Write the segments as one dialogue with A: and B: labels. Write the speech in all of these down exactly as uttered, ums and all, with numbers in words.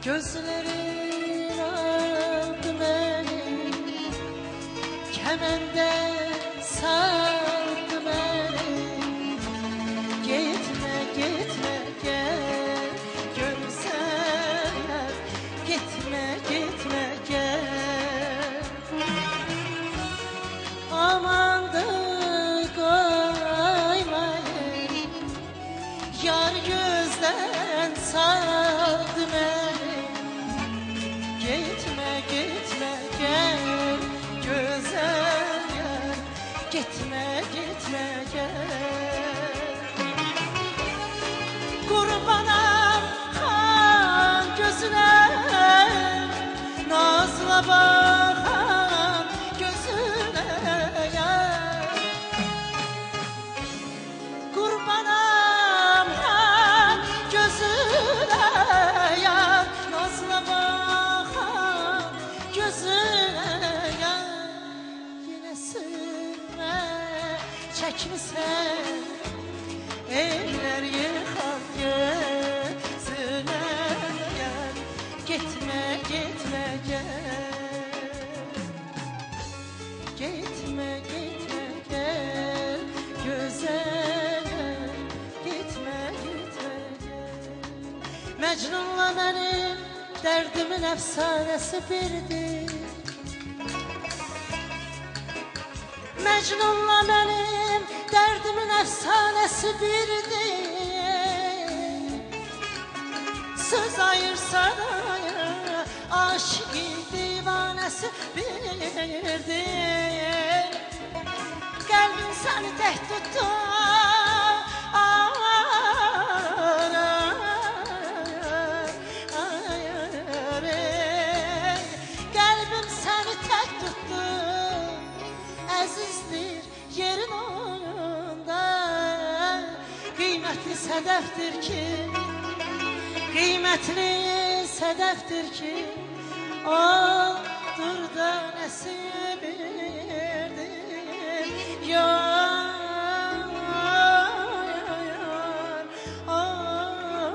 A: Gözlerin aldı beni, kemende sardı beni. Gitme gitme gel güzel yer, gitme gitme gel. Amandı koymayın, yar gözden sardı beni. Gitme gitme gel güzel yer, gitme gitme gel. Kurbanam kan gözüne, nazla bakan gözüne yar. Kurbanam kan gözüne yar, nazla bakan gözüne yar. Yine sürme çekmişsen eller yıkan gözüne yar. Gitme gitme gel, gitme gitme gel güzel yer, gitme gitme gel. Mecnun'la benim derdimin efsanesi birdir. Mecnun'la benim derdimin efsanesi birdir. Söz ayırsa da aşık divanesi birdir. Kalbin seni tek tuttu, kalbim seni tek tuttu. Əzizdir yerin onunda, kıymetli sedeftir ki, kıymetli sedeftir ki, odur da nesibidir. Yar, yar, oh.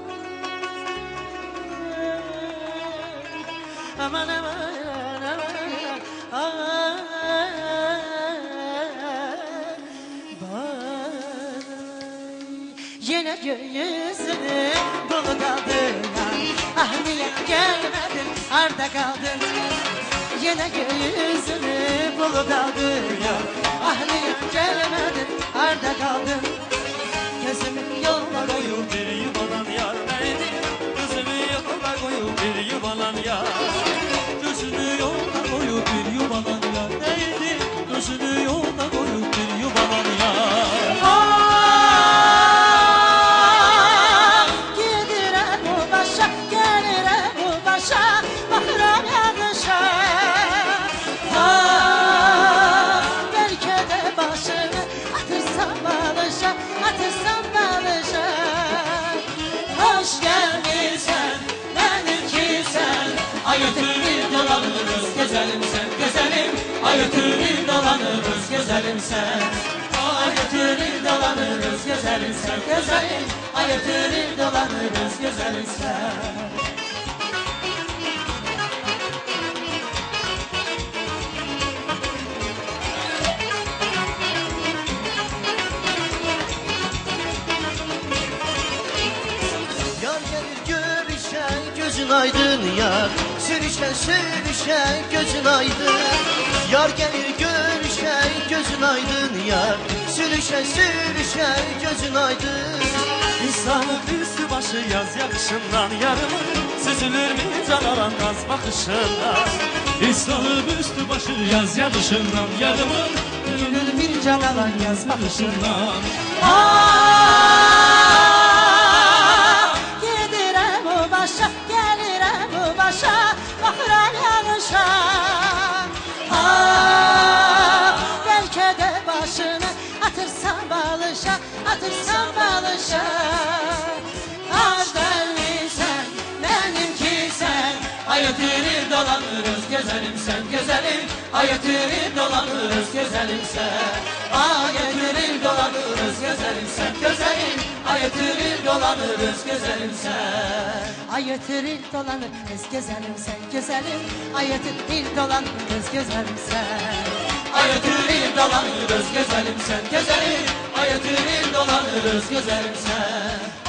A: Aman aman aman aman. Yine gökyüzünü bulup kaldın, ah niye gelmedin, arda kaldın. Yine gökyüzünü bulup kaldın, ah niye gelmedin, arda kaldın. Gözümü yoluna koyup
B: bir yuvalan yar neydi? Gözümü yoluna koyup bir yuvalan yar. Gözümü yoluna koyup bir yuvalan yar neydi? Gözümü yoluna koyup bir yuvalan yar.
A: Hoş gelmişsen, benimki sen.
B: Ayıtırır dolanırız güzelim sen, güzelim. Ayıtırır dolanırız güzelim sen. Ayıtırır dolanırız güzelim sen, güzelim. Ayıtırır dolanırız güzelim sen.
C: Gözün aydın yar, sürüşen sürüşen gözün aydın. Yar gelir görüşen gözün aydın yar, sürüşen sürüşen gözün aydın.
B: İnsanın üstü başı yaz yakışından yarımı, süzülür mü can alan naz bakışından. İnsanın üstü başı yaz yakışından yarımı, süzülür bir can alan yaz bakışından.
A: Bakıram yanışa, ah, belki de başını atırsan balışa, atırsan balışa. Az derliysen, benimki sen.
B: Ayıtırır dolanırız güzelim sen, güzelim. Ayıtırır dolanırız güzelim sen. Ayıtırır dolanırız güzelim sen, güzelim. Ayıtırır dolanırız. dolanırız güzelim sen.
A: Ayıtır il dolanır kız güzelim sen güzelim. Ayıtır il dolanır kız güzelim sen.
B: Ayıtır il dolanırız güzelim sen güzelim. Ayıtır il dolanırız güzelim sen.